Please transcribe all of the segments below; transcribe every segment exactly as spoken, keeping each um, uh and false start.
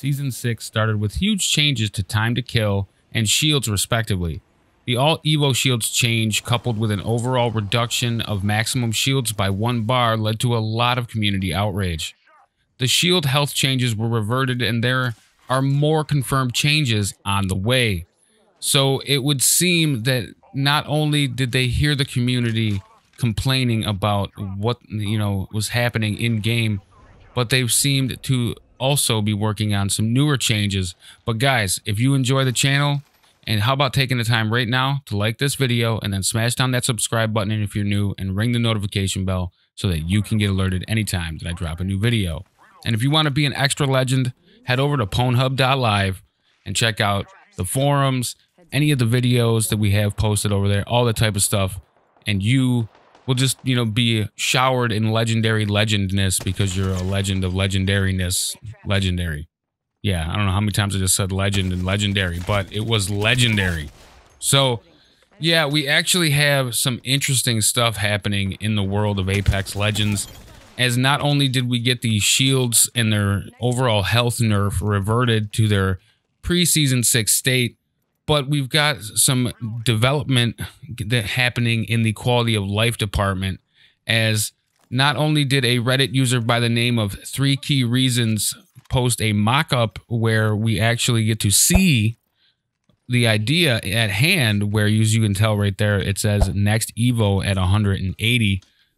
Season six started with huge changes to time to kill and shields respectively. The all Evo shields change, coupled with an overall reduction of maximum shields by one bar, led to a lot of community outrage. The shield health changes were reverted, and there are more confirmed changes on the way. So it would seem that not only did they hear the community complaining about what, you know, was happening in game, but they seemed to also be working on some newer changes. But guys, if you enjoy the channel, and how about taking the time right now to like this video and then smash down that subscribe button if you're new and ring the notification bell so that you can get alerted anytime that I drop a new video. And if you want to be an extra legend, head over to pwnhub dot live and check out the forums, any of the videos that we have posted over there, all the type of stuff. And you will just, you know, be showered in legendary legendness because you're a legend of legendariness. Legendary. Yeah, I don't know how many times I just said legend and legendary, but it was legendary. So, yeah, we actually have some interesting stuff happening in the world of Apex Legends, as not only did we get the shields and their overall health nerf reverted to their pre-season six state, but we've got some development that happening in the quality of life department, as not only did a Reddit user by the name of Three Key Reasons post a mock-up where we actually get to see the idea at hand, where, as you can tell right there, it says next Evo at one hundred eighty.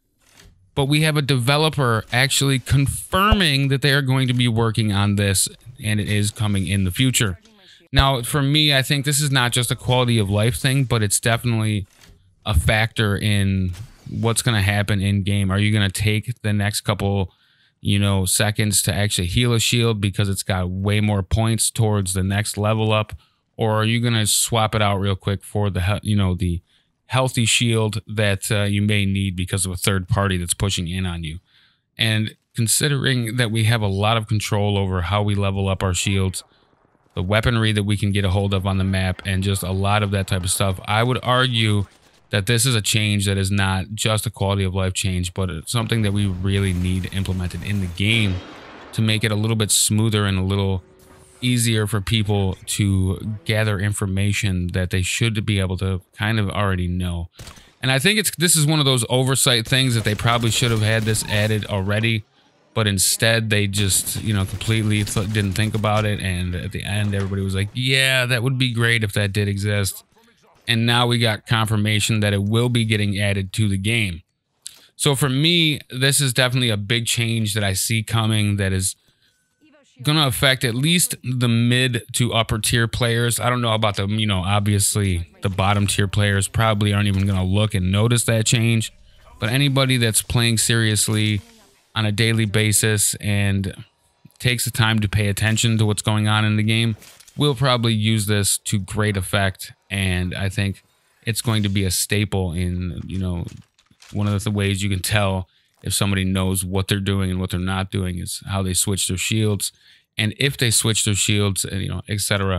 But we have a developer actually confirming that they are going to be working on this, and it is coming in the future. Now, for me, I think this is not just a quality of life thing, but it's definitely a factor in what's going to happen in game. Are you going to take the next couple, you know, seconds to actually heal a shield because it's got way more points towards the next level up? Or are you going to swap it out real quick for the, you know, the healthy shield that uh, you may need because of a third party that's pushing in on you? And considering that we have a lot of control over how we level up our shields, the weaponry that we can get a hold of on the map, and just a lot of that type of stuff, I would argue that this is a change that is not just a quality of life change, but it's something that we really need implemented in the game to make it a little bit smoother and a little easier for people to gather information that they should be able to kind of already know. And I think it's this is one of those oversight things that they probably should have had this added already, but instead they just, you know, completely th- didn't think about it. And at the end, everybody was like, yeah, that would be great if that did exist. And now we got confirmation that it will be getting added to the game. So for me, this is definitely a big change that I see coming that is going to affect at least the mid to upper tier players. I don't know about the, you know, obviously the bottom tier players probably aren't even going to look and notice that change. But anybody that's playing seriously on a daily basis and takes the time to pay attention to what's going on in the game will probably use this to great effect. And I think it's going to be a staple in, you know, one of the ways you can tell if somebody knows what they're doing and what they're not doing is how they switch their shields, and if they switch their shields, you know, et cetera.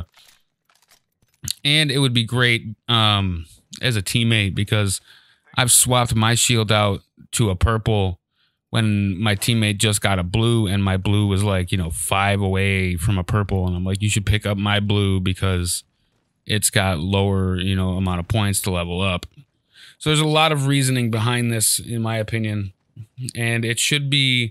And it would be great um, as a teammate, because I've swapped my shield out to a purple when my teammate just got a blue, and my blue was like, you know, five away from a purple. And I'm like, you should pick up my blue because it's got lower, you know, amount of points to level up. So there's a lot of reasoning behind this, in my opinion. And it should be,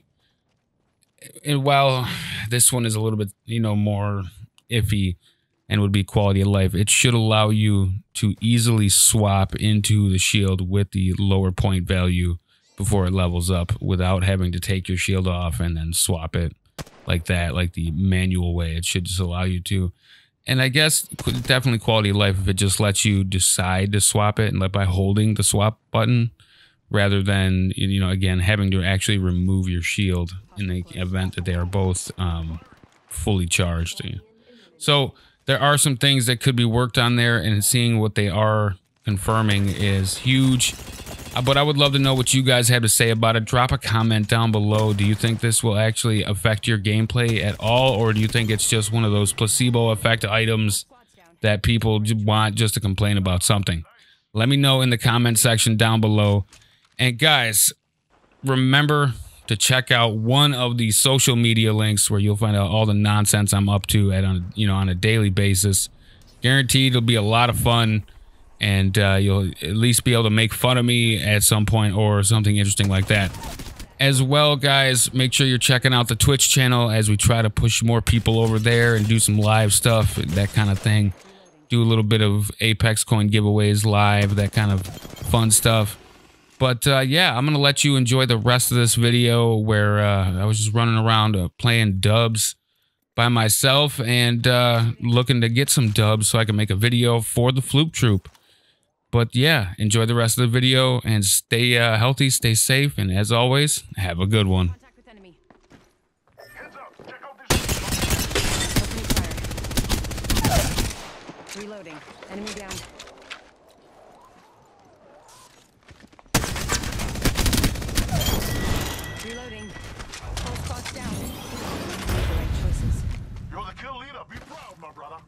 and while this one is a little bit, you know, more iffy and would be quality of life, it should allow you to easily swap into the shield with the lower point value before it levels up without having to take your shield off and then swap it like that, like the manual way. It should just allow you to. And I guess definitely quality of life if it just lets you decide to swap it and let by holding the swap button rather than, you know, again, having to actually remove your shield in the event that they are both um, fully charged. So there are some things that could be worked on there, and seeing what they are confirming is huge. But I would love to know what you guys have to say about it. Drop a comment down below. Do you think this will actually affect your gameplay at all, or do you think it's just one of those placebo effect items that people want just to complain about something? Let me know in the comment section down below. And guys, remember to check out one of the social media links where you'll find out all the nonsense I'm up to at on you know on a daily basis. Guaranteed it'll be a lot of fun, and uh, you'll at least be able to make fun of me at some point or something interesting like that. As well, guys, make sure you're checking out the Twitch channel as we try to push more people over there and do some live stuff, that kind of thing. Do a little bit of Apex coin giveaways live, that kind of fun stuff. But uh, yeah, I'm going to let you enjoy the rest of this video where uh, I was just running around uh, playing dubs by myself and uh, looking to get some dubs so I can make a video for the Floop Troop. But yeah, enjoy the rest of the video and stay uh, healthy, stay safe, and as always, have a good one. Contact with enemy. Heads up. Check out this. Opening fire. Reloading. Enemy down. Reloading. Full spots down. The right choices. You're the kill leader. Be proud, my brother.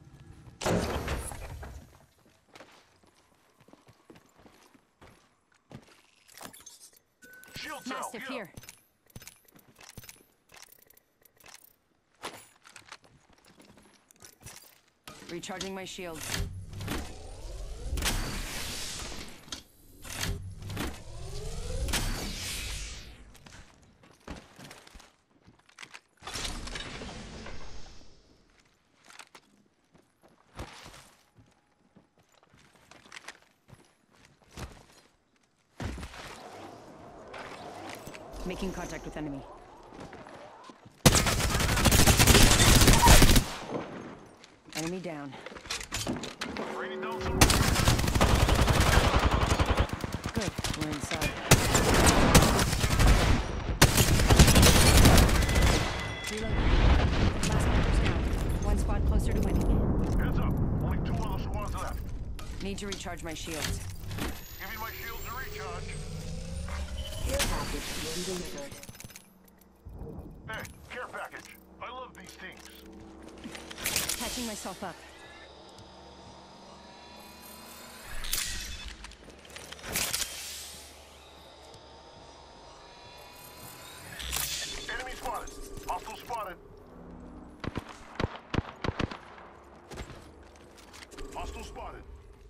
Shield cell, Mastiff here. Recharging my shields. Making contact with enemy. Enemy down. Raining down some. Good, we're inside. Reloading. Last hunter's down. One squad closer to winning. Heads up. Only two other squads left. Need to recharge my shields. Give me my shields to recharge. Care package being delivered. Hey, care package. I love these things. Catching myself up. Enemy spotted. Hostile spotted. Hostile spotted.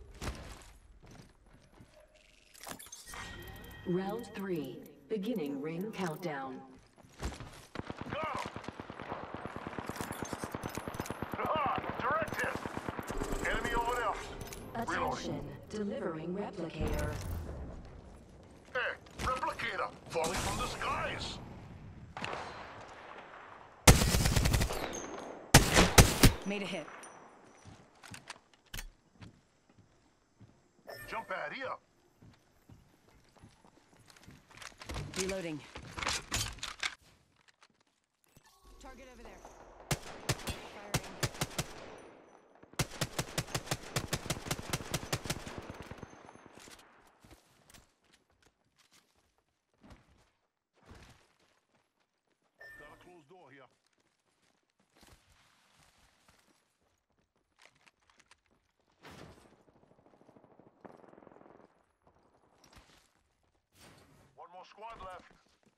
Round three. Beginning ring countdown. Go! Ah, direct hit. Enemy over there. Attention. Delivering replicator. Hey, replicator falling from the skies. Made a hit. Jump pad here. Reloading. Target over there. Firing. Got a closed door here. One more squad left.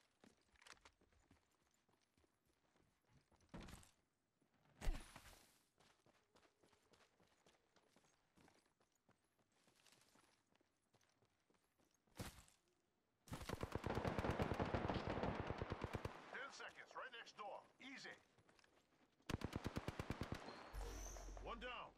Ten seconds, right next door. Easy. One down.